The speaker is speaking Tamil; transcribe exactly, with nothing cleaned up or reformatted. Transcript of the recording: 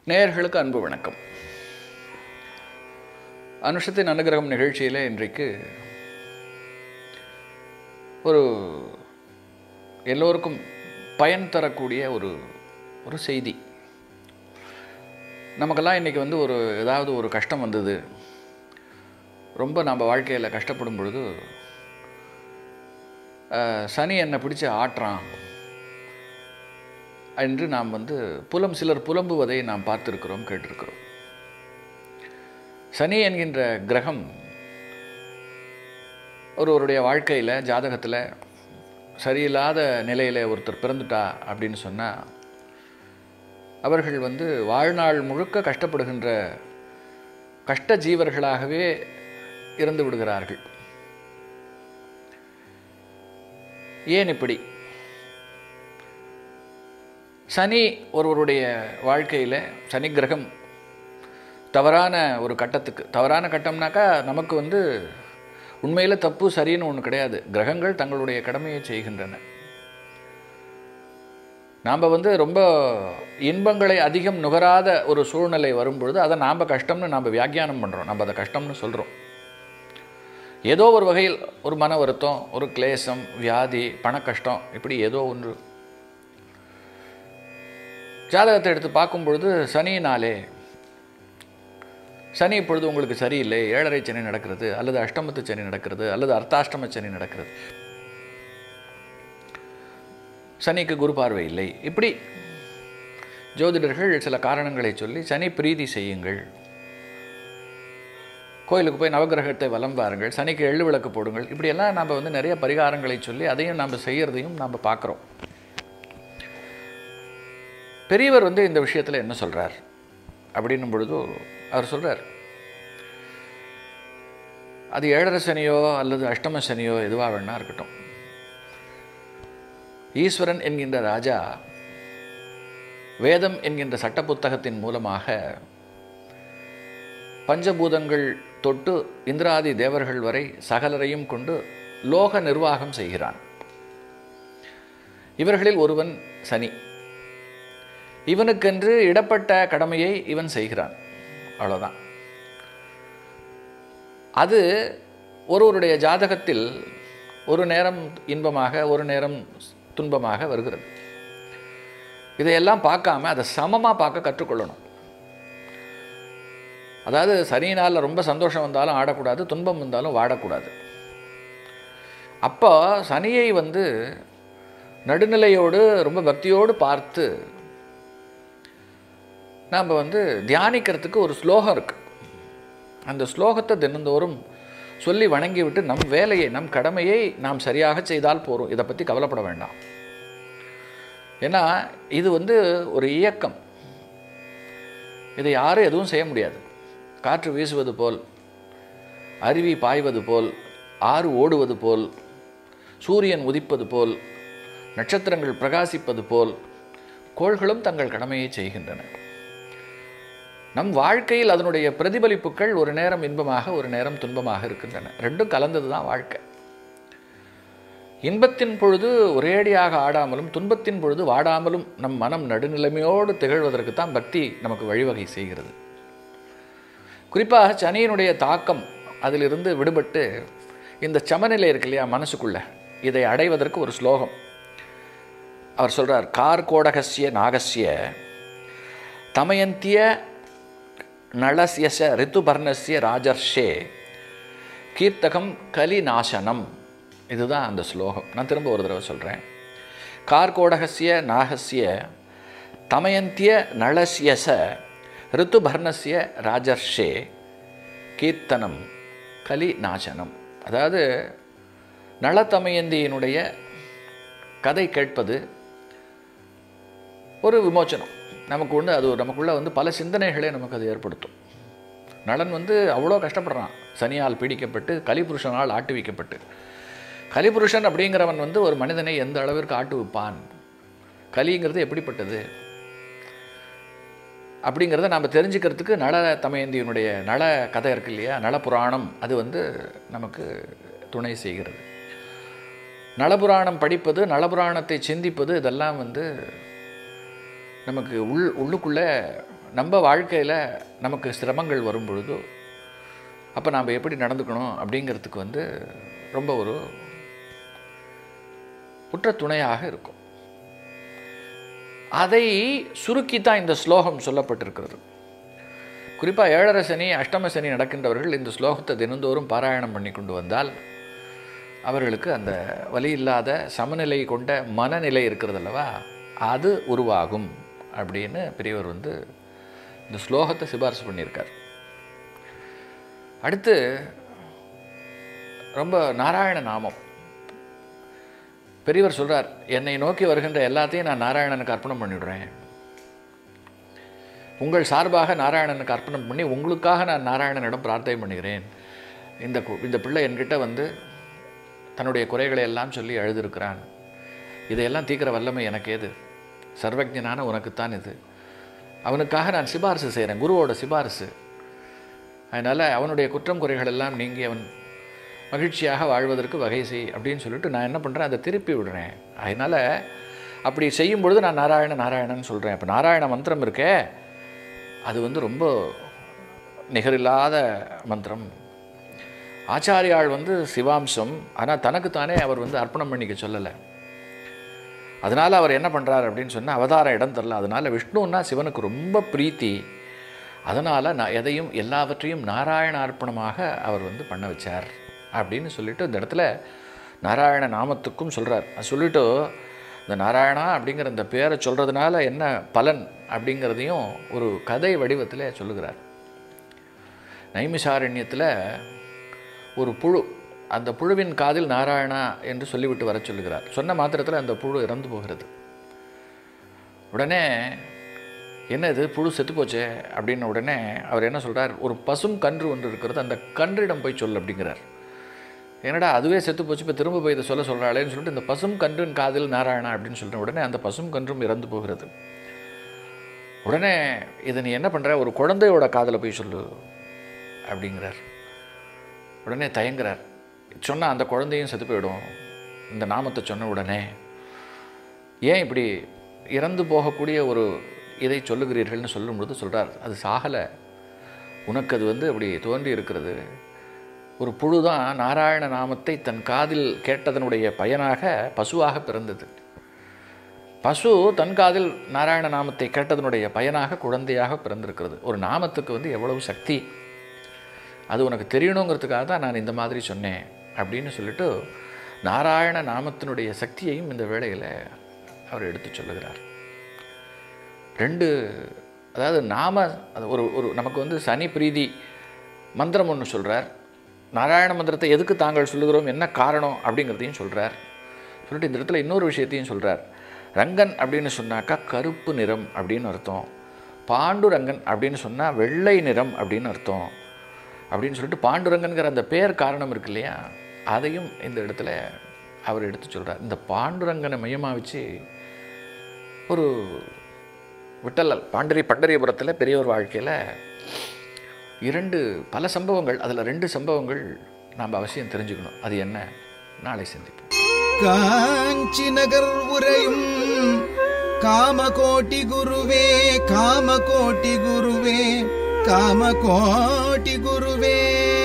நேயர்களுக்கு அன்பு வணக்கம். அனுஷத்தின் அனுகிரகம் நிகழ்ச்சியில் இன்றைக்கு ஒரு எல்லோருக்கும் பயன் தரக்கூடிய ஒரு ஒரு செய்தி. நமக்கெல்லாம் இன்றைக்கி வந்து ஒரு ஏதாவது ஒரு கஷ்டம் வந்தது, ரொம்ப நம்ம வாழ்க்கையில் கஷ்டப்படும் பொழுது சனி என்னை பிடிச்சி ஆட்டுறான் என்று நாம் வந்து புலம் சிலர் புலம்புவதை நாம் பார்த்திருக்கிறோம், கேட்டிருக்கிறோம். சனி என்கின்ற கிரகம் ஒருவருடைய வாழ்க்கையில் ஜாதகத்தில் சரியில்லாத நிலையில் ஒருத்தர் பிறந்துட்டா அப்படின்னு சொன்னால் அவர்கள் வந்து வாழ்நாள் முழுக்க கஷ்டப்படுகின்ற கஷ்ட ஜீவர்களாகவே இருந்து விடுகிறார்கள். ஏன் இப்படி? சனி ஒருவருடைய வாழ்க்கையில் சனி கிரகம் தவறான ஒரு கட்டத்துக்கு, தவறான கட்டம்னாக்கா நமக்கு வந்து உண்மையில் தப்பு சரின்னு ஒன்று கிடையாது. கிரகங்கள் தங்களுடைய கடமையை செய்கின்றன. நாம் வந்து ரொம்ப இன்பங்களை அதிகம் நுகராத ஒரு சூழ்நிலை வரும்பொழுது அதை நாம் கஷ்டம்னு நாம் வியாக்கியானம் பண்ணுறோம், நம்ம அதை கஷ்டம்னு சொல்கிறோம். ஏதோ ஒரு வகையில் ஒரு மன வருத்தம், ஒரு கிளேசம், வியாதி, பண கஷ்டம், இப்படி ஏதோ ஒன்று. ஜாதகத்தை எடுத்து பார்க்கும் பொழுது சனியினாலே, சனி இப்பொழுது உங்களுக்கு சரியில்லை, ஏழரை சனி நடக்கிறது, அல்லது அஷ்டமத்து சனி நடக்கிறது, அல்லது அர்த்தாஷ்டம சனி நடக்கிறது, சனிக்கு குரு பார்வை இல்லை, இப்படி ஜோதிடர்கள் சில காரணங்களை சொல்லி சனி பிரீதி செய்யுங்கள், கோயிலுக்கு போய் நவகிரகத்தை வலம் பாருங்கள், சனிக்கு எள்ளு விளக்கு போடுங்கள், இப்படியெல்லாம் நம்ம வந்து நிறைய பரிகாரங்களை சொல்லி அதையும் நம்ம செய்கிறதையும் நாம் பார்க்குறோம். பெரியவர் வந்து இந்த விஷயத்தில் என்ன சொல்கிறார் அப்படின்னும் பொழுது அவர் சொல்கிறார், அது ஏழரை சனியோ அல்லது அஷ்டம சனியோ எதுவாக வேணா இருக்கட்டும், ஈஸ்வரன் என்கின்ற ராஜா வேதம் என்கின்ற சட்ட புத்தகத்தின் மூலமாக பஞ்சபூதங்கள் தொட்டு இந்திராதி தேவர்கள் வரை சகலரையும் கொண்டு லோக நிர்வாகம் செய்கிறான். இவர்களில் ஒருவன் சனி. இவனுக்கென்று இடப்பட்ட கடமையை இவன் செய்கிறான், அவ்வளோதான். அது ஒருவருடைய ஜாதகத்தில் ஒரு நேரம் இன்பமாக ஒரு நேரம் துன்பமாக வருகிறது. இதையெல்லாம் பார்க்காம அதை சமமாக பார்க்க கற்றுக்கொள்ளணும். அதாவது சனியினால் ரொம்ப சந்தோஷம் வந்தாலும் ஆடக்கூடாது, துன்பம் வந்தாலும் வாடக்கூடாது. அப்போ சனியை வந்து நடுநிலையோடு ரொம்ப பக்தியோடு பார்த்து நாம் வந்து தியானிக்கிறதுக்கு ஒரு ஸ்லோகம் இருக்குது. அந்த ஸ்லோகத்தை தினந்தோறும் சொல்லி வணங்கி விட்டு நம் வேலையை, நம் கடமையை நாம் சரியாக செய்தால் போகிறோம். இதை பற்றி கவலைப்பட வேண்டாம். ஏன்னா இது வந்து ஒரு இயக்கம், இதை யாரும் எதுவும் செய்ய முடியாது. காற்று வீசுவது போல், அருவி பாய்வது போல், ஆறு ஓடுவது போல், சூரியன் உதிப்பது போல், நட்சத்திரங்கள் பிரகாசிப்பது போல் கோள்களும் தங்கள் கடமையை செய்கின்றன. நம் வாழ்க்கையில் அதனுடைய பிரதிபலிப்புகள் ஒரு நேரம் இன்பமாக ஒரு நேரம் துன்பமாக இருக்கின்றன. ரெண்டும் கலந்தது தான் வாழ்க்கை. இன்பத்தின் பொழுது ஒரேடியாக ஆடாமலும் துன்பத்தின் பொழுது வாடாமலும் நம் மனம் நடுநிலைமையோடு திகழ்வதற்கு தான் பக்தி நமக்கு வழிவகை செய்கிறது. குறிப்பாக சனியினுடைய தாக்கம் அதிலிருந்து விடுபட்டு இந்த சமநிலை இருக்கு இல்லையா மனசுக்குள்ள, இதை அடைவதற்கு ஒரு ஸ்லோகம் அவர் சொல்கிறார். கார்கோடகஸ்ய நாகஸ்ய தமயந்திய நளஸ்யச ரித்துபர்ணஸ்ய ராஜர்ஷே கீர்த்தகம் கலிநாசனம். இதுதான் அந்த ஸ்லோகம். நான் திரும்ப ஒரு தடவை சொல்கிறேன். கார்கோடகஸ்ய நாகஸ்ய தமயந்திய நளஸ்யச ரித்துபர்ணஸ்ய ராஜர்ஷே கீர்த்தனம் கலிநாசனம். அதாவது நளதமயந்தியினுடைய கதை கேட்பது ஒரு விமோச்சனம். நமக்கு ஒன்று அது நமக்குள்ளே வந்து பல சிந்தனைகளே நமக்கு அது ஏற்படுத்தும். நளன் வந்து அவ்வளோ கஷ்டப்படுறான், சனியால் பீடிக்கப்பட்டு கலிபுருஷனால் ஆட்டுவிக்கப்பட்டு. கலிபுருஷன் அப்படிங்கிறவன் வந்து ஒரு மனிதனை எந்த அளவிற்கு ஆட்டுவிப்பான், கலிங்கிறது எப்படிப்பட்டது அப்படிங்கிறத நாம் தெரிஞ்சுக்கிறதுக்கு நள தமயந்தியினுடைய நள கதை இருக்கு இல்லையா, நளபுராணம், அது வந்து நமக்கு துணை செய்கிறது. நளபுராணம் படிப்பது, நளபுராணத்தை சிந்திப்பது, இதெல்லாம் வந்து நமக்கு உள் உள்ளுக்குள்ளே நம்ம வாழ்க்கையில் நமக்கு சிரமங்கள் வரும் பொழுது அப்போ நாம் எப்படி நடந்துக்கணும் அப்படிங்கிறதுக்கு வந்து ரொம்ப ஒரு உற்ற துணையாக இருக்கும். அதை சுருக்கித்தான் இந்த ஸ்லோகம் சொல்லப்பட்டிருக்கிறது. குறிப்பாக ஏழரை சனி அஷ்டம சனி நடக்கின்றவர்கள் இந்த ஸ்லோகத்தை தினந்தோறும் பாராயணம் பண்ணி கொண்டு வந்தால் அவர்களுக்கு அந்த வலி இல்லாத சமநிலை கொண்ட மனநிலை இருக்கிறது அல்லவா, அது உருவாகும் அப்படின்னு பெரியவர் வந்து இந்த ஸ்லோகத்தை சிபாரிசு பண்ணியிருக்கார். அடுத்து ரொம்ப நாராயண நாமம். பெரியவர் சொல்கிறார், என்னை நோக்கி வருகின்ற எல்லாத்தையும் நான் நாராயணனுக்கு அர்ப்பணம் பண்ணிவிடுறேன். உங்கள் சார்பாக நாராயணனுக்கு அர்ப்பணம் பண்ணி உங்களுக்காக நான் நாராயணனிடம் பிரார்த்தனை பண்ணுகிறேன். இந்த இந்த பிள்ளை என்கிட்ட வந்து தன்னுடைய குறைகளை எல்லாம் சொல்லி எழுதியிருக்கிறான். இதையெல்லாம் தீக்கிற வல்லமை எனக்கு ஏது? சர்வஜனான உனக்குத்தான் இது. அவனுக்காக நான் சிபாரிசு செய்கிறேன், குருவோட சிபாரிசு. அதனால் அவனுடைய குற்றம் குறைகள் எல்லாம் நீங்கி அவன் மகிழ்ச்சியாக வாழ்வதற்கு வகை செய் அப்படின்னு சொல்லிட்டு நான் என்ன பண்ணுறேன், அதை திருப்பி விடுறேன். அதனால் அப்படி செய்யும் பொழுது நான் நாராயண நாராயணன் சொல்கிறேன். இப்போ நாராயண மந்திரம் இருக்கே, அது வந்து ரொம்ப நிகரில்லாத மந்திரம். ஆச்சாரியாள் வந்து சிவாம்சம், ஆனால் தனக்குத்தானே அவர் வந்து அர்ப்பணம் பண்ணிக்க சொல்லலை. அதனால் அவர் என்ன பண்ணுறார் அப்படின்னு சொன்னால் அவதாரம் இடம் தரல. அதனால் விஷ்ணுன்னா சிவனுக்கு ரொம்ப பிரீத்தி. அதனால் நான் எதையும் எல்லாவற்றையும் நாராயண அர்ப்பணமாக அவர் வந்து பண்ண வச்சார் அப்படின்னு சொல்லிட்டு இந்த இடத்துல நாராயண நாமத்துக்கும் சொல்கிறார். அது சொல்லிவிட்டு இந்த நாராயணா அப்படிங்கிற இந்த பேரை சொல்கிறதுனால என்ன பலன் அப்படிங்கிறதையும் ஒரு கதை வடிவத்தில் சொல்லுகிறார். நைமிசாரண்யத்தில் ஒரு புழு, அந்த புழுவின் காதில் நாராயணா என்று சொல்லிவிட்டு வர சொல்லுகிறார். சொன்ன மாத்திரத்தில் அந்த புழு இறந்து போகிறது. உடனே என்ன இது புழு செத்து போச்சே அப்படின்ன உடனே அவர் என்ன சொல்கிறார், ஒரு பசும் கன்று ஒன்று இருக்கிறது, அந்த கன்றிடம் போய் சொல் அப்படிங்கிறார். என்னடா அதுவே செத்து போச்சு, இப்போ திரும்ப போய் இதை சொல்ல சொல்கிறாளேன்னு சொல்லிட்டு இந்த பசும் கன்றின் காதில் நாராயணா அப்படின்னு சொல்லிட்டு உடனே அந்த பசும் கன்றும் இறந்து போகிறது. உடனே இதை நீ என்ன பண்ணுற, ஒரு குழந்தையோட காதில் போய் சொல்லு அப்படிங்கிறார். உடனே தயங்குறார். சொன்னால் அந்த குழந்தையும் செத்து போயிடும் இந்த நாமத்தை சொன்ன உடனே. ஏன் இப்படி இறந்து போகக்கூடிய ஒரு இதை சொல்லுகிறீர்கள்னு சொல்லும்போது சொல்கிறார், அது சாகலை, உனக்கு அது வந்து அப்படி தோன்றி இருக்கிறது. ஒரு புழு தான் நாராயண நாமத்தை தன் காதில் கேட்டதனுடைய பயனாக பசுவாக பிறந்தது. பசு தன் காதில் நாராயண நாமத்தை கேட்டதனுடைய பயனாக குழந்தையாக பிறந்திருக்கிறது. ஒரு நாமத்துக்கு வந்து எவ்வளவு சக்தி, அது உனக்கு தெரியணுங்கிறதுக்காக தான் நான் இந்த மாதிரி சொன்னேன் அப்படின்னு சொல்லிட்டு நாராயண நாமத்தினுடைய சக்தியையும் இந்த வேளையில் அவர் எடுத்து சொல்லுகிறார். ரெண்டு, அதாவது நாம அது ஒரு ஒரு நமக்கு வந்து சனி பிரீதி மந்திரம் ஒன்று சொல்கிறார். நாராயண மந்திரத்தை எதுக்கு தாங்கள் சொல்லுகிறோம், என்ன காரணம் அப்படிங்கிறதையும் சொல்கிறார். சொல்லிட்டு இந்த இடத்துல இன்னொரு விஷயத்தையும் சொல்கிறார். ரங்கன் அப்படின்னு சொன்னாக்கா கருப்பு நிறம் அப்படின்னு அர்த்தம், பாண்டுரங்கன் அப்படின்னு சொன்னால் வெள்ளை நிறம் அப்படின்னு அர்த்தம் அப்படின்னு சொல்லிட்டு பாண்டுரங்கன்கிற அந்த பேர் காரணம் இருக்கு இல்லையா, அதையும் இந்த இடத்துல அவர் எடுத்து சொல்கிறார். இந்த பாண்டுரங்கனை மையமாக வச்சு ஒரு விட்டலல் பாண்டரி பண்டரிபுரத்தில் பெரியவர் வாழ்க்கையில் இரண்டு பல சம்பவங்கள், அதில் ரெண்டு சம்பவங்கள் நாம் அவசியம் தெரிஞ்சுக்கணும். அது என்ன, நாளை சந்திப்போம். காஞ்சி நகர் உரையும் காமகோட்டி குருவே, காமகோட்டி குருவே, காமகோட்டி குருவே.